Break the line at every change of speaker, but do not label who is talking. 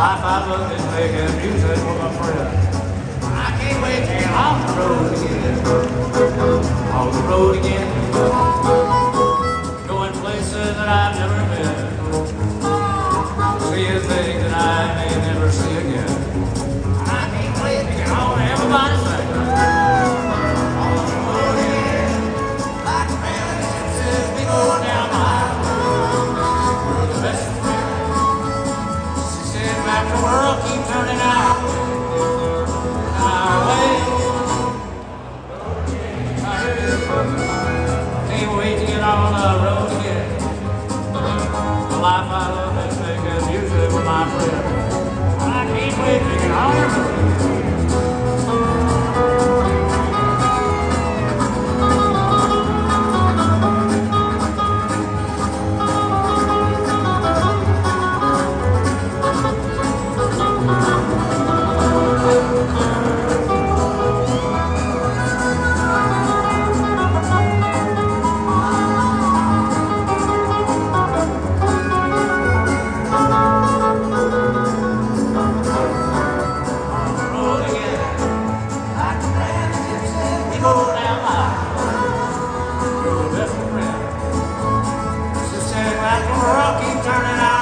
life I love is making music with my friend. I can't wait to get off the road again. On the road again. Going places that I've never been. Seeing things that I may never see again. I can't wait to get on everybody's thing. On the road again. Like a man that says we go down the highway. We're the best of friends. She said back the world keep turning out. Our way. Can't wait to get on the road again. The life I love is making music with my friend. I can't wait to get on the road again. Turning out.